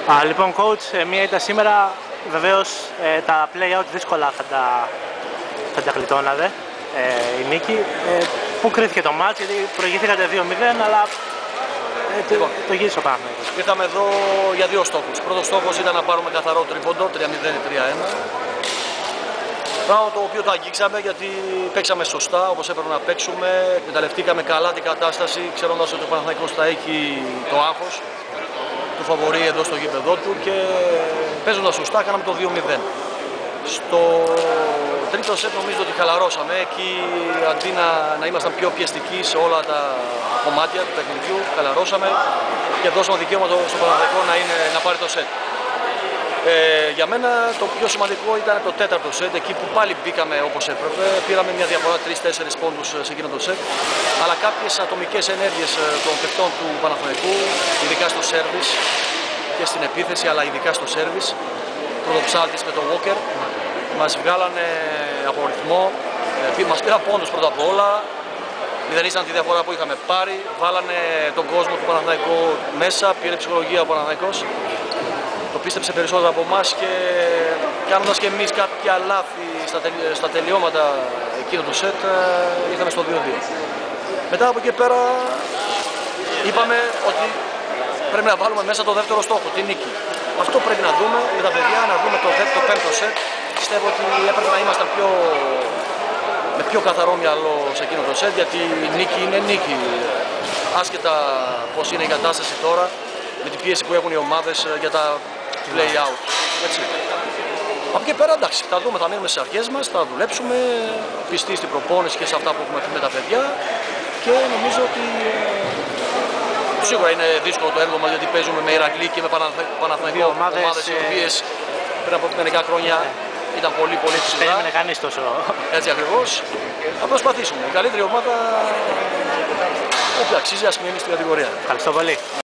Λοιπόν, coach, μία ήττα σήμερα, βεβαίως τα play-out δύσκολα θα τα γλιτώνατε η νίκη. Πού κρίθηκε το μάτς, γιατί προηγήθηκατε 2-0, αλλά το γύρισε ο Παναθηναϊκός. Ήρθαμε εδώ για δύο στόχους. Πρώτος στόχος ήταν να πάρουμε καθαρό τρίποντο, 3-0 ή 3-1. Πράγμα το οποίο το αγγίξαμε γιατί παίξαμε σωστά όπως έπρεπε να παίξουμε. Εκμεταλλευτήκαμε καλά την κατάσταση, ξέροντας ότι ο Παναθηναϊκός θα έχει το άγχος του φαβορί εδώ στο γήπεδό του και παίζοντας σωστά κάναμε το 2-0. Στο τρίτο σετ νομίζω ότι χαλαρώσαμε. Εκεί αντί να ήμασταν πιο πιεστικοί σε όλα τα κομμάτια του παιχνιδιού, χαλαρώσαμε και δώσαμε δικαίωμα στον Παναθηναϊκό να πάρει το σετ. Για μένα το πιο σημαντικό ήταν το τέταρτο σετ, εκεί που πάλι μπήκαμε όπως έπρεπε. Πήραμε μια διαφορά 3-4 πόντους σε εκείνο το σετ, αλλά κάποιες ατομικές ενέργειες των παιχτών του Παναθηναϊκού, ειδικά στο σέρβις και στην επίθεση, αλλά ειδικά στο σέρβις, πρωτοψάλτης με τον Walker, μας βγάλανε από ρυθμό, μας πήραν πόντους πρώτα απ' όλα, μηδενίσαν τη διαφορά που είχαμε πάρει, βάλανε τον κόσμο του Παναθηναϊκού μέσα, πήρε ψυχολογία ο Παναθηναϊκός. Το πίστεψε περισσότερο από εμάς και κάνοντας και εμείς κάποια λάθη στα τελειώματα εκείνο του σετ, ήρθαμε στο 2-2. Μετά από εκεί πέρα είπαμε ότι πρέπει να βάλουμε μέσα το δεύτερο στόχο, την νίκη. Αυτό πρέπει να δούμε με τα παιδιά, να δούμε το πέμπτο σετ. Πιστεύω ότι έπρεπε να ήμασταν με πιο καθαρό μυαλό σε εκείνο το σετ, γιατί η νίκη είναι νίκη. Άσχετα πώς είναι η κατάσταση τώρα, με την πίεση που έχουν οι ομάδες για τα play-out. Έτσι. Από εκεί πέρα εντάξει, θα δούμε, θα μείνουμε στις αρχές μας, θα δουλέψουμε πιστοί στην προπόνηση και σε αυτά που έχουμε πει με τα παιδιά και νομίζω ότι σίγουρα είναι δύσκολο το έργο μας γιατί παίζουμε με Ηρακλή και με Παναθηναϊκό, ομάδες οι οποίες πριν από μερικά χρόνια ήταν πολύ ψηλά. Περίμενε κανείς τόσο. Έτσι ακριβώς. Θα προσπαθήσουμε. Η καλύτερη ομάδα όπου αξίζει ας μείνει στην κατηγορία. Ευχαριστώ πολύ.